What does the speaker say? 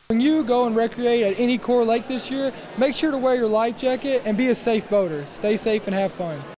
When you go and recreate at any core lake this year, make sure to wear your life jacket and be a safe boater. Stay safe and have fun.